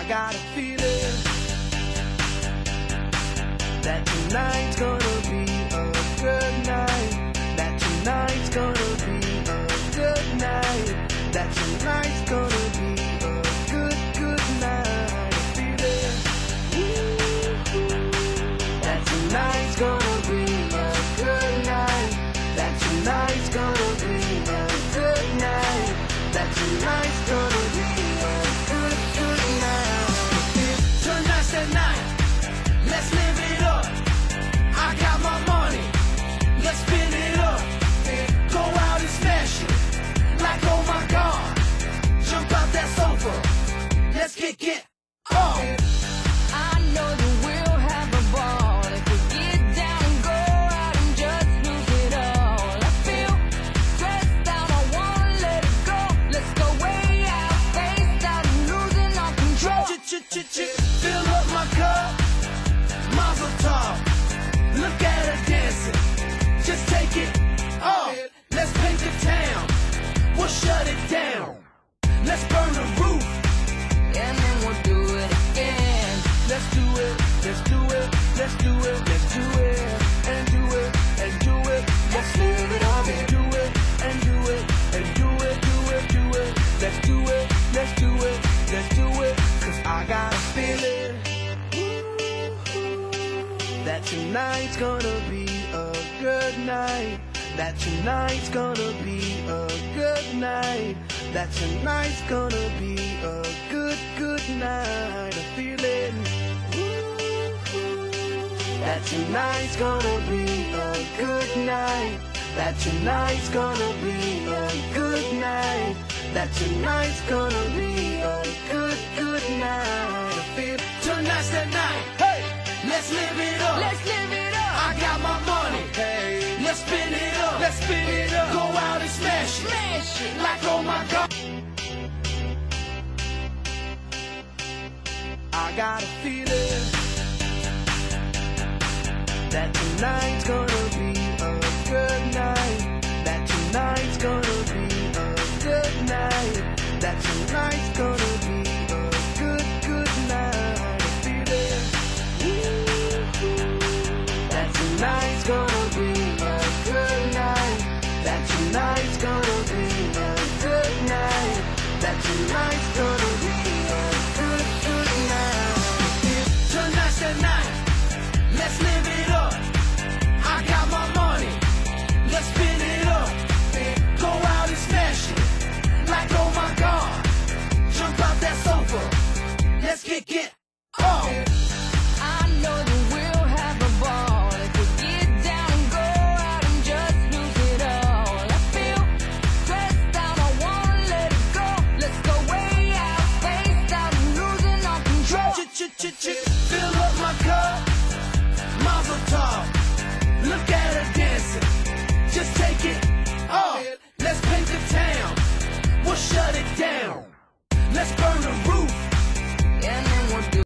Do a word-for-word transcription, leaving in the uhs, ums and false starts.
got a feeling that tonight's gonna be a good night. That tonight's gonna be a good night. That tonight's gonna be a good, good night. A feeling that tonight's gonna be a good night. That tonight's gonna be a good night. That tonight's gonna be a good, good night. Tonight's the night. Let's live it up. I got my money. Let's spin it up. Go out and smash it. Like, oh my God. Jump out that sofa. Let's kick it off. I know that we'll have a ball if we get down and go out and just lose it all. I feel stressed out, I wanna let it go. Let's go way out, face out and losing our control. Ch-ch-ch-ch, fill up my cup. Mazel tov. Look at her dancing. Just take it off. Let's paint the town. We'll shut it down. Let's burn the roof. And then we'll do it again. Let's do it. Let's do it. Let's do it. Let's do it. And do it. And do it. Let's live it up and do it. And do it. And do it. Do it. Do it. Let's do it. Let's do it. Let's do it. Cause I got a feeling that tonight's gonna be a good night. That tonight's gonna be a good night. That tonight's gonna be a good, good night. A feeling that tonight's gonna be a good night. That tonight's gonna be a good night. That tonight's gonna be a good, good night. A feel tonight's the night. Hey, let's live it up. Let's live it up. I got my money. Hey, let's spin it up. Let's spin it up. Go out and smash it. Smash it. Like, oh my God. I got a feeling that tonight's gonna